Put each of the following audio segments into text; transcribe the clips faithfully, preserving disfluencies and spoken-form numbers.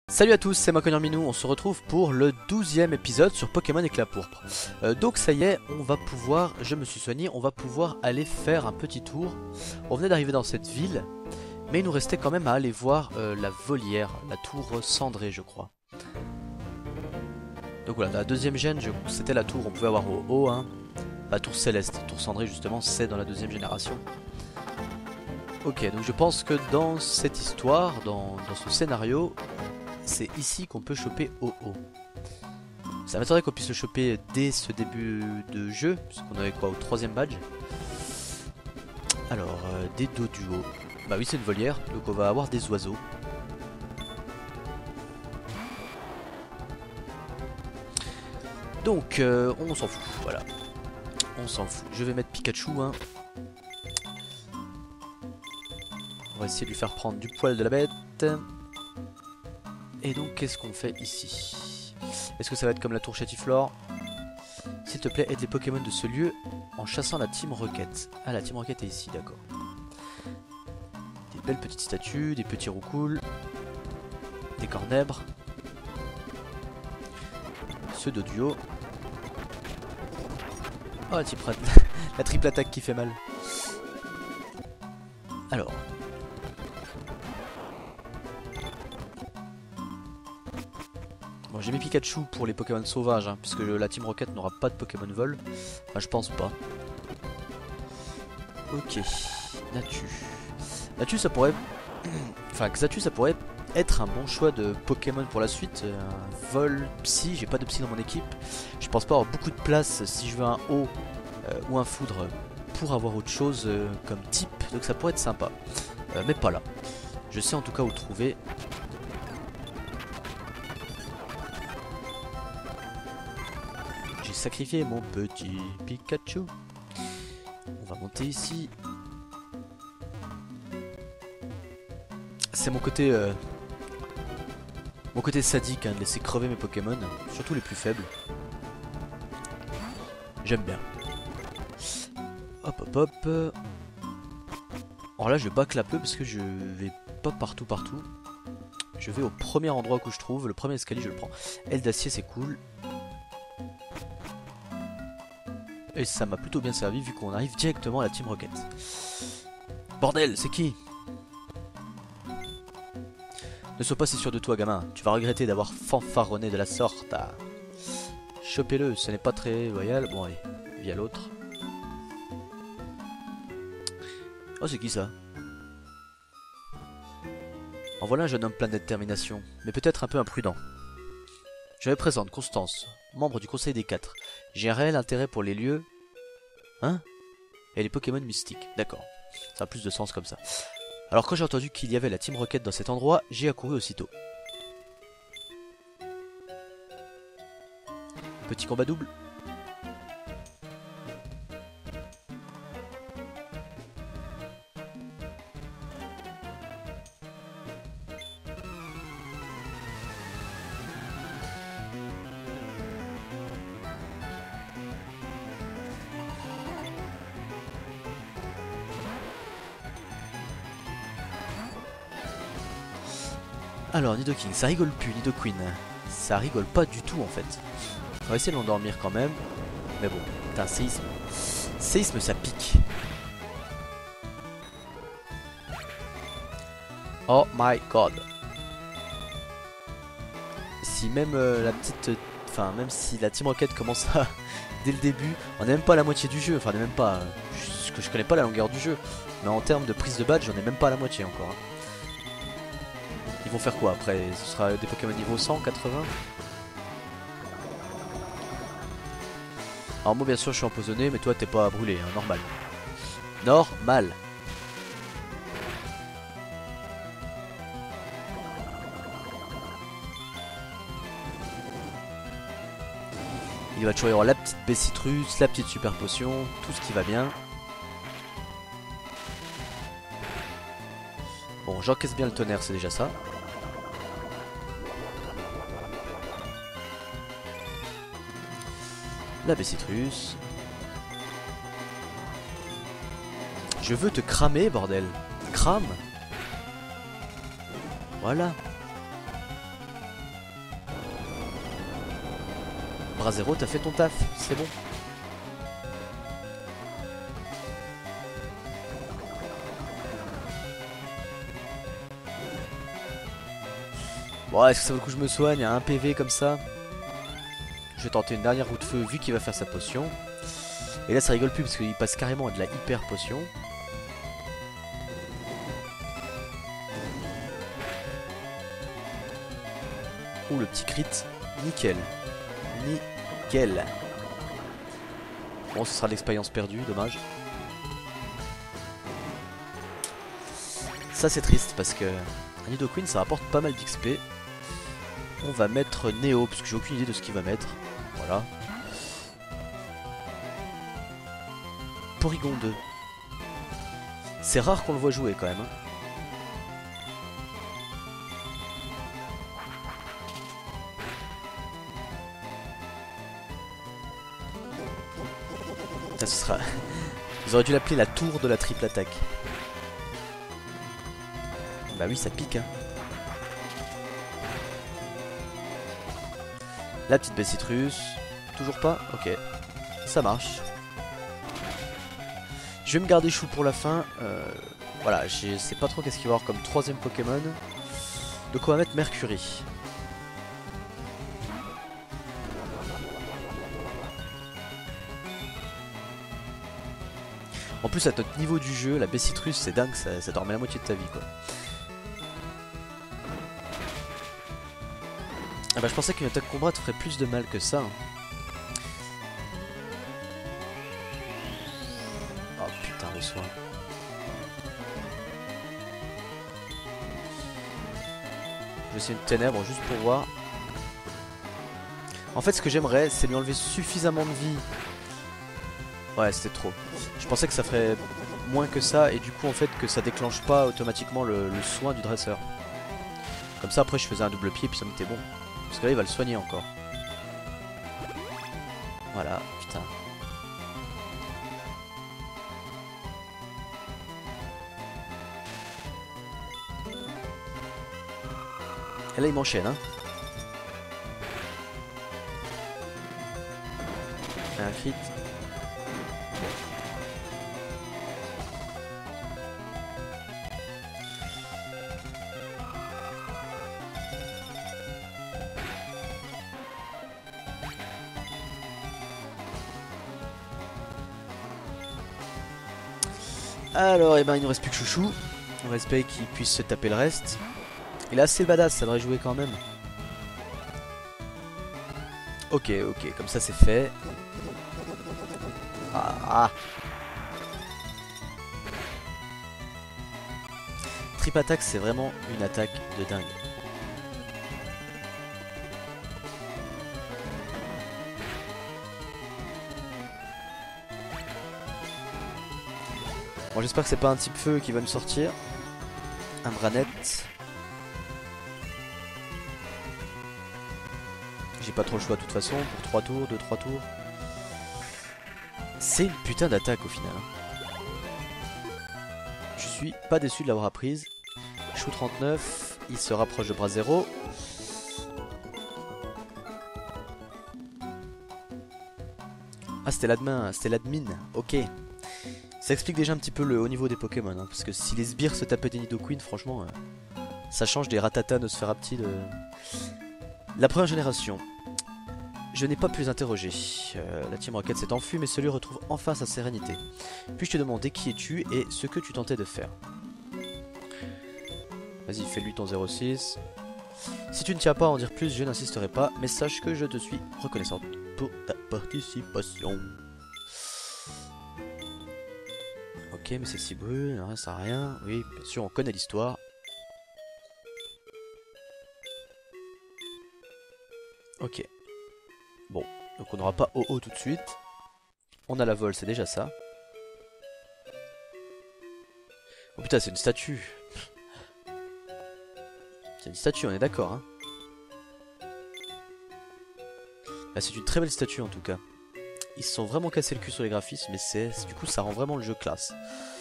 Salut à tous, c'est Macognon Minou, on se retrouve pour le douzième épisode sur Pokémon Éclat Pourpre. Euh, donc ça y est, on va pouvoir, je me suis soigné, on va pouvoir aller faire un petit tour. On venait d'arriver dans cette ville, mais il nous restait quand même à aller voir euh, la volière, la tour cendrée je crois. Donc voilà, la deuxième gène, c'était la tour, on pouvait avoir au haut, hein, la tour céleste, tour cendrée justement, c'est dans la deuxième génération. Ok, donc je pense que dans cette histoire, dans, dans ce scénario, c'est ici qu'on peut choper O O. Ça m'étonnerait qu'on puisse le choper dès ce début de jeu, puisqu'on avait quoi au troisième badge. Alors, euh, des Doduo. Bah oui, c'est une volière, donc on va avoir des oiseaux. Donc, euh, on s'en fout, voilà. On s'en fout. Je vais mettre Pikachu, hein. On va essayer de lui faire prendre du poil de la bête. Et donc qu'est-ce qu'on fait ici? Est-ce que ça va être comme la tour Chatiflore? S'il te plaît, aide les Pokémon de ce lieu en chassant la Team Rocket. Ah, la Team Rocket est ici, d'accord. Des belles petites statues, des petits roucouls, des cornèbres, ceux de duo. Oh, la, type... la triple attaque qui fait mal. Alors... Bon, j'ai mis Pikachu pour les Pokémon sauvages, hein, puisque la Team Rocket n'aura pas de Pokémon vol. Enfin, je pense pas. Ok, Natu. Natu, ça pourrait... enfin, Xatu, ça pourrait être un bon choix de Pokémon pour la suite. Un vol Psy, j'ai pas de Psy dans mon équipe. Je pense pas avoir beaucoup de place si je veux un haut euh, ou un foudre pour avoir autre chose euh, comme type. Donc ça pourrait être sympa. Euh, mais pas là. Je sais en tout cas où le trouver. Sacrifier mon petit Pikachu. On va monter ici. C'est mon côté euh, mon côté sadique, hein, de laisser crever mes Pokémon, surtout les plus faibles. J'aime bien. Hop hop hop. Alors là je vais back la peu parce que je vais pas partout partout. Je vais au premier endroit que je trouve, le premier escalier je le prends. Aile d'acier c'est cool. Et ça m'a plutôt bien servi vu qu'on arrive directement à la Team Rocket. Bordel, c'est qui? Ne sois pas si sûr de toi, gamin. Tu vas regretter d'avoir fanfaronné de la sorte. Chopez-le, ce n'est pas très loyal. Bon, allez, via l'autre. Oh, c'est qui ça? En voilà un jeune homme plein de détermination, mais peut-être un peu imprudent. Je me présente, Constance, membre du Conseil des Quatre. J'ai un réel intérêt pour les lieux... Hein? Et les Pokémon mystiques, d'accord. Ça a plus de sens comme ça. Alors quand j'ai entendu qu'il y avait la Team Rocket dans cet endroit, j'ai accouru aussitôt. Petit combat double. Alors, Nidoking, ça rigole plus, Nidoqueen. Ça rigole pas du tout en fait. On va essayer de l'endormir quand même. Mais bon, putain, séisme. Séisme, ça pique. Oh my god. Si même euh, la petite... Enfin, euh, même si la Team Rocket commence à... dès le début, on n'est même pas à la moitié du jeu. Enfin, on n'est même pas... Euh, je, que je connais pas la longueur du jeu. Mais en termes de prise de badge, on est même pas à la moitié encore. Hein. Ils vont faire quoi après? Ce sera des Pokémon niveau cent, quatre-vingts? Alors moi bien sûr je suis empoisonné, mais toi t'es pas brûlé, hein, normal. Normal. Il va toujours y avoir la petite Bessitrus, la petite super potion, tout ce qui va bien. Bon, j'encaisse bien le tonnerre, c'est déjà ça. La Bessitrus. Je veux te cramer, bordel. Crame. Voilà. Bras zéro, t'as fait ton taf, c'est bon. Bon, est-ce que ça vaut le coup que je me soigne à un P V comme ça? Je vais tenter une dernière roue de feu vu qu'il va faire sa potion. Et là ça rigole plus parce qu'il passe carrément à de la hyper potion. Ouh, le petit crit. Nickel. Nickel. Bon, ce sera de l'expérience perdue, dommage. Ça c'est triste parce que un Nidoqueen ça rapporte pas mal d'X P. On va mettre Néo parce que j'ai aucune idée de ce qu'il va mettre. Voilà. Porygon deux. C'est rare qu'on le voit jouer quand même. Hein. Ça, ce sera... Ils auraient dû l'appeler la tour de la triple attaque. Bah oui, ça pique. Hein. La petite baie citrus. Toujours pas? Ok. Ça marche. Je vais me garder Chou pour la fin. Euh, voilà, je sais pas trop qu'est-ce qu'il va y avoir comme troisième Pokémon. Donc on va mettre Mercury. En plus à notre niveau du jeu, la baie citrus c'est dingue, ça, ça dormait la moitié de ta vie quoi. Ah bah je pensais qu'une attaque combat te ferait plus de mal que ça. Hein. Oh putain le soin. Je vais essayer une ténèbre juste pour voir. En fait ce que j'aimerais c'est lui enlever suffisamment de vie. Ouais c'était trop. Je pensais que ça ferait moins que ça et du coup en fait que ça déclenche pas automatiquement le, le soin du dresseur. Comme ça après je faisais un double pied puis ça m'était bon. Parce que là il va le soigner encore. Voilà, putain. Et là il m'enchaîne hein. Un crit. Alors, et eh ben il nous reste plus que Chouchou. On espère qu'il puisse se taper le reste. Et là, c'est le badass, ça devrait jouer quand même. Ok, ok, comme ça c'est fait. Ah, ah. Trip attack, c'est vraiment une attaque de dingue. Bon, j'espère que c'est pas un type feu qui va nous sortir. Un Branette. J'ai pas trop le choix de toute façon pour trois tours, deux trois tours. C'est une putain d'attaque au final. Je suis pas déçu de l'avoir apprise. Chou trente-neuf, il se rapproche de bras zéro. Ah c'était l'admin, c'était l'admin, ok. Ça explique déjà un petit peu le haut niveau des Pokémon, hein, parce que si les sbires se tapaient des Nidoqueen, franchement, euh, ça change des Rattata Nosferapti de la première génération. Je n'ai pas pu les interroger. Euh, la Team Rocket s'est enfuie, mais celui retrouve enfin sa sérénité. Puis-je te demander qui es-tu et ce que tu tentais de faire? Vas-y, fais-lui ton zéro six. Si tu ne tiens pas à en dire plus, je n'insisterai pas, mais sache que je te suis reconnaissante pour ta participation. Ok, mais c'est si brûle, ça sert à rien. Oui, bien sûr, on connaît l'histoire. Ok. Bon, donc on n'aura pas O O tout de suite. On a la vol, c'est déjà ça. Oh putain, c'est une statue. C'est une statue, on est d'accord, hein. Bah, c'est une très belle statue en tout cas. Ils se sont vraiment cassés le cul sur les graphismes, mais c'est du coup ça rend vraiment le jeu classe.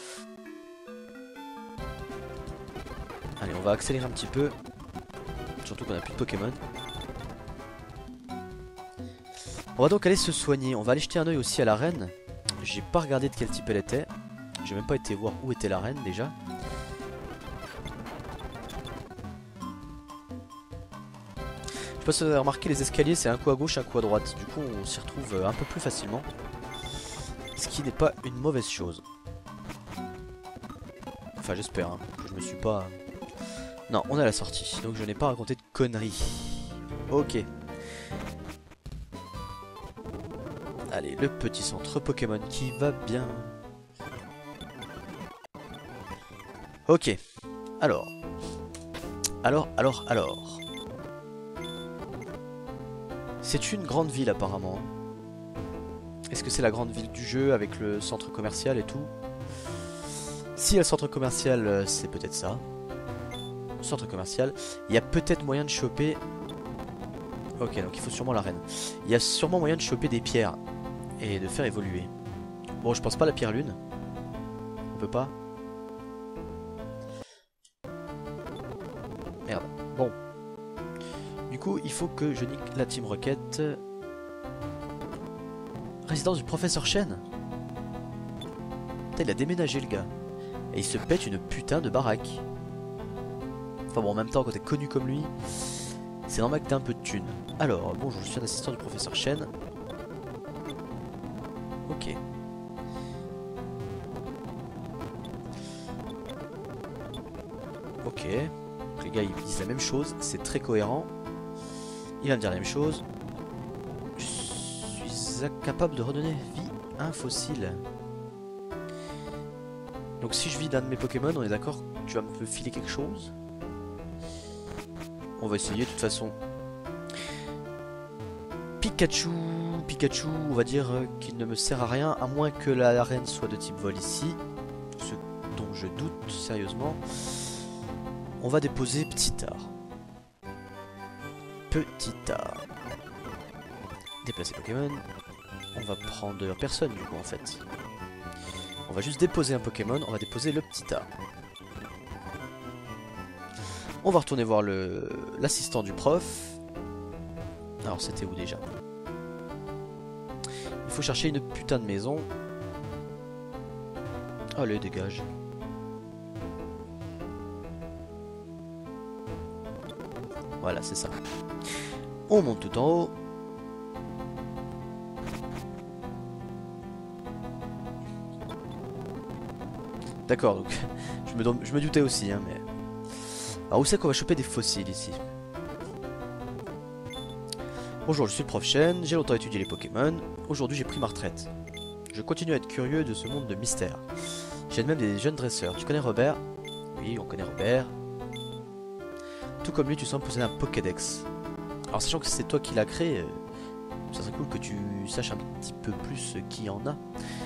Allez, on va accélérer un petit peu. Surtout qu'on a plus de Pokémon. On va donc aller se soigner. On va aller jeter un oeil aussi à la reine. J'ai pas regardé de quel type elle était. J'ai même pas été voir où était la reine déjà. Je sais pas si vous avez remarqué, les escaliers c'est un coup à gauche, un coup à droite. Du coup on s'y retrouve un peu plus facilement. Ce qui n'est pas une mauvaise chose. Enfin j'espère hein, que je me suis pas... Non, on est à la sortie, donc je n'ai pas raconté de conneries. Ok. Allez, le petit centre Pokémon qui va bien. Ok. Alors. Alors, alors, alors. C'est une grande ville apparemment. Est-ce que c'est la grande ville du jeu avec le centre commercial et tout? Si il y a le centre commercial, c'est peut-être ça. Centre commercial. Il y a peut-être moyen de choper... Ok, donc il faut sûrement la reine. Il y a sûrement moyen de choper des pierres et de faire évoluer. Bon, je pense pas à la pierre lune. On peut pas. Merde. Bon. Du coup, il faut que je nique la Team Rocket. Résidence du professeur Chen. Putain, il a déménagé le gars. Et il se pète une putain de baraque. Enfin bon, en même temps, quand t'es connu comme lui, c'est normal que t'aies un peu de thunes. Alors, bonjour, je suis un assistant du professeur Chen. Ok. Ok. Les gars, ils disent la même chose, c'est très cohérent. Il va me dire la même chose. Je suis incapable de redonner vie à un fossile. Donc si je vis d'un de mes Pokémon, on est d'accord que tu vas me filer quelque chose? On va essayer de toute façon. Pikachu, Pikachu, on va dire qu'il ne me sert à rien, à moins que la reine soit de type vol ici. Ce dont je doute sérieusement. On va déposer Petit Art. Petit Art. Déplacer Pokémon. On va prendre personne du coup en fait. On va juste déposer un Pokémon, on va déposer le Petit Art. On va retourner voir le l'assistant du prof. Alors c'était où déjà? Il faut chercher une putain de maison. Allez, dégage. Voilà, c'est ça. On monte tout en haut. D'accord, donc je me, je me doutais aussi, hein, mais... Alors où c'est qu'on va choper des fossiles ici? Bonjour, je suis le prof Chen, j'ai longtemps étudié les Pokémon. Aujourd'hui j'ai pris ma retraite. Je continue à être curieux de ce monde de mystère. J'aide même des jeunes dresseurs. Tu connais Robert? Oui, on connaît Robert. Tout comme lui, tu sembles posséder un Pokédex. Alors sachant que c'est toi qui l'as créé, euh, ça serait cool que tu saches un petit peu plus qui en a.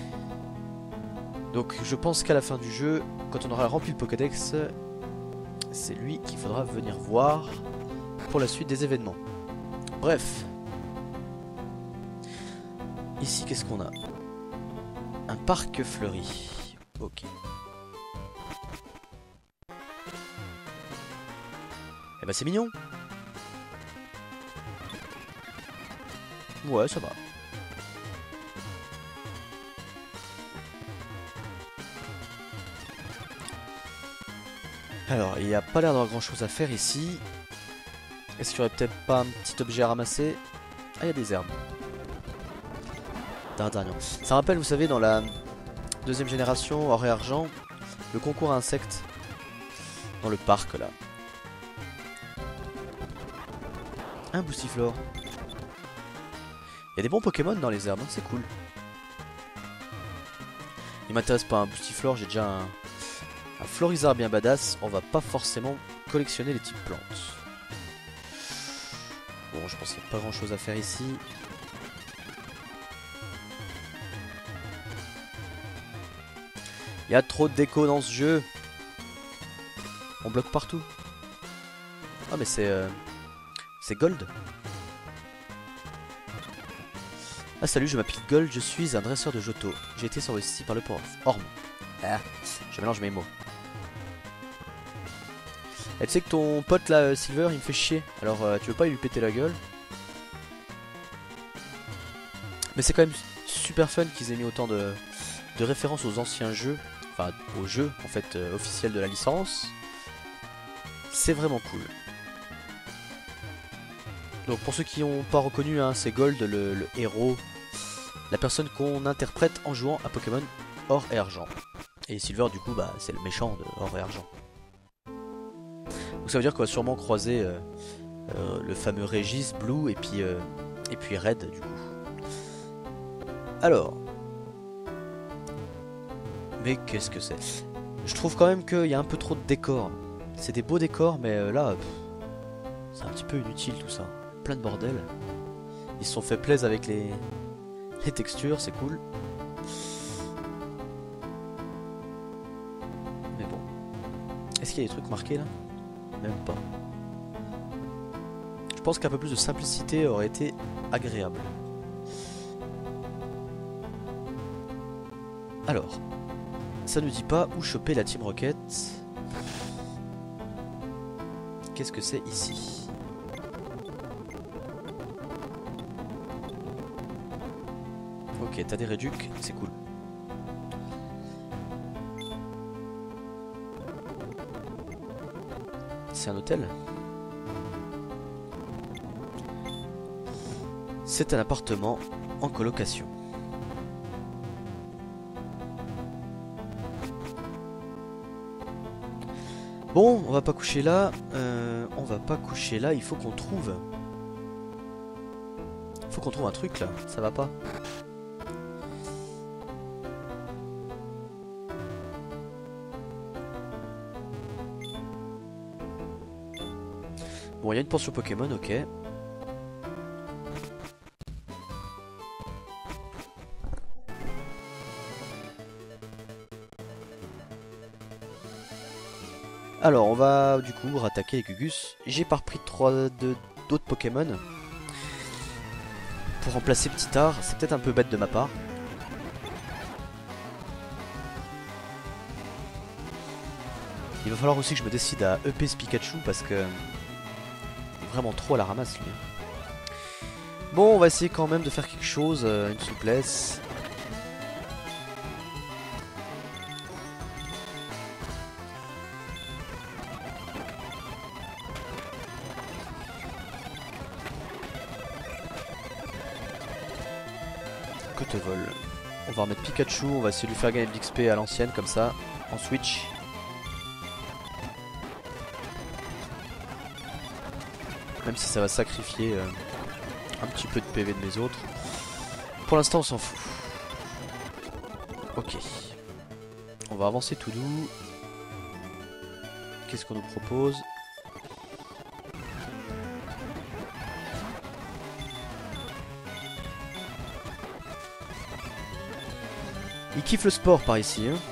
Donc je pense qu'à la fin du jeu, quand on aura rempli le Pokédex, c'est lui qu'il faudra venir voir pour la suite des événements. Bref. Ici, qu'est-ce qu'on a? Un parc fleuri. Ok. Eh ben c'est mignon. Ouais, ça va. Alors, il n'y a pas l'air d'avoir grand chose à faire ici. Est-ce qu'il y aurait peut-être pas un petit objet à ramasser? Ah, il y a des herbes. Dardagnan. Ça rappelle, vous savez, dans la deuxième génération, or et argent, le concours à insectes. Dans le parc, là. Un Boostiflore. Il y a des bons Pokémon dans les herbes, hein, c'est cool. Il m'intéresse pas un Boostiflore, j'ai déjà un... Un Florizard bien badass, on va pas forcément collectionner les types plantes. Bon, je pense qu'il n'y a pas grand chose à faire ici. Il y a trop de déco dans ce jeu. On bloque partout. Ah mais c'est... Euh, c'est Gold. Ah salut, je m'appelle Gold, je suis un dresseur de Johto. J'ai été sauvé ici par le prof Orm. Ah, je mélange mes mots. Et tu sais que ton pote là, Silver, il me fait chier. Alors euh, tu veux pas lui péter la gueule? Mais c'est quand même super fun qu'ils aient mis autant de, de références aux anciens jeux, enfin aux jeux en fait euh, officiels de la licence. C'est vraiment cool. Donc pour ceux qui n'ont pas reconnu, hein, c'est Gold le, le héros, la personne qu'on interprète en jouant à Pokémon Or et Argent. Et Silver du coup bah c'est le méchant de Or et Argent. Donc ça veut dire qu'on va sûrement croiser euh, euh, le fameux Régis, Blue et puis, euh, et puis Red du coup. Alors, mais qu'est-ce que c'est? Je trouve quand même qu'il y a un peu trop de décors. C'est des beaux décors, mais euh, là, c'est un petit peu inutile tout ça. Plein de bordel. Ils se sont fait plaisir avec les, les textures, c'est cool. Mais bon. Est-ce qu'il y a des trucs marqués là? Même pas. Je pense qu'un peu plus de simplicité aurait été agréable. Alors, ça ne dit pas où choper la Team Rocket. Qu'est-ce que c'est ici? Ok, t'as des réducs, c'est cool. C'est un hôtel? C'est un appartement en colocation. Bon, on va pas coucher là, euh, on va pas coucher là, il faut qu'on trouve... Il faut qu'on trouve un truc là, ça va pas. Bon, il y a une pension Pokémon, ok. Alors, on va du coup rattaquer les Gugus. J'ai pas repris trois d'autres Pokémon pour remplacer Petitard. C'est peut-être un peu bête de ma part. Il va falloir aussi que je me décide à E P ce Pikachu parce que vraiment trop à la ramasse lui. Bon, on va essayer quand même de faire quelque chose, une souplesse. Que te vole. On va remettre Pikachu, on va essayer de lui faire gagner de l'X P à l'ancienne comme ça, en switch. Même si ça va sacrifier euh, un petit peu de P V de mes autres. Pour l'instant on s'en fout. Ok. On va avancer tout doux. Qu'est-ce qu'on nous propose? Il kiffe le sport par ici, hein.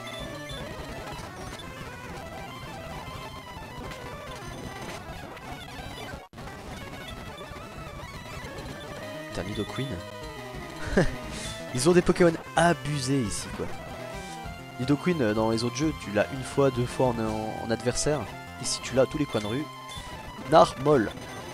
Putain, Nidoqueen. Ils ont des Pokémon abusés ici, quoi. Nidoqueen, dans les autres jeux, tu l'as une fois, deux fois en, en, en adversaire. Ici, tu l'as à tous les coins de rue. Narmol.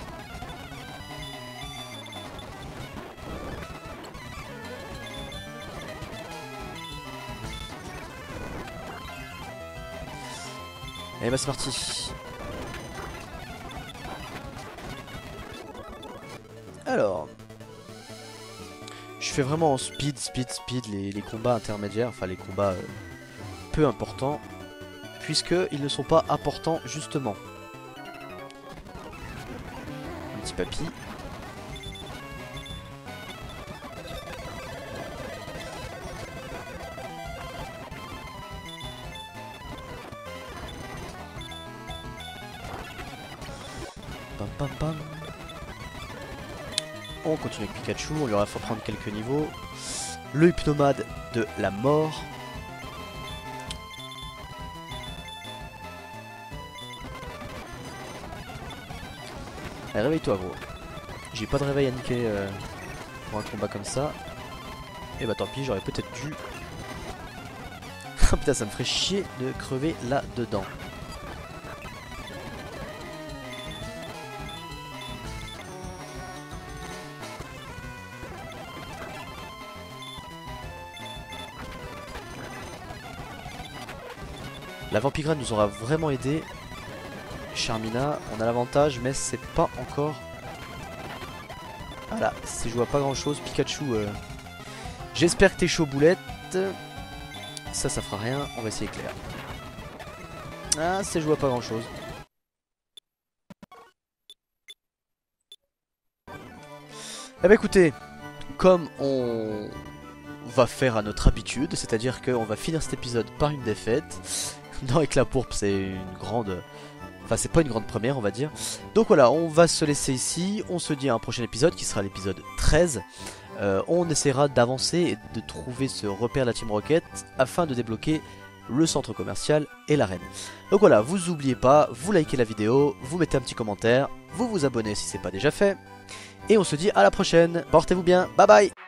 Allez bah c'est parti. Alors, je fais vraiment en speed, speed, speed les, les combats intermédiaires, enfin les combats euh, peu importants, puisque ils ne sont pas importants justement. Un petit papy. Pam pam pam. On continue avec Pikachu, on lui aura fait prendre quelques niveaux. Le Hypnomade de la mort. Allez, réveille-toi gros. J'ai pas de réveil à niquer euh, pour un combat comme ça. Et bah tant pis, j'aurais peut-être dû... Putain, ça me ferait chier de crever là-dedans. La Vampigrade nous aura vraiment aidé. Charmina, on a l'avantage, mais c'est pas encore... Voilà, c'est joué à pas grand chose. Pikachu, euh... j'espère que t'es chaud boulette. Ça, ça fera rien, on va essayer Claire. Ah, c'est joué à pas grand chose. Eh bah écoutez, comme on va faire à notre habitude, c'est-à-dire qu'on va finir cet épisode par une défaite. Dans Éclat Pourpre, c'est une grande... Enfin, c'est pas une grande première, on va dire. Donc voilà, on va se laisser ici. On se dit à un prochain épisode, qui sera l'épisode treize. Euh, on essaiera d'avancer et de trouver ce repère de la Team Rocket, afin de débloquer le centre commercial et l'arène. Donc voilà, vous oubliez pas, vous likez la vidéo, vous mettez un petit commentaire, vous vous abonnez si c'est pas déjà fait. Et on se dit à la prochaine, portez-vous bien, bye bye.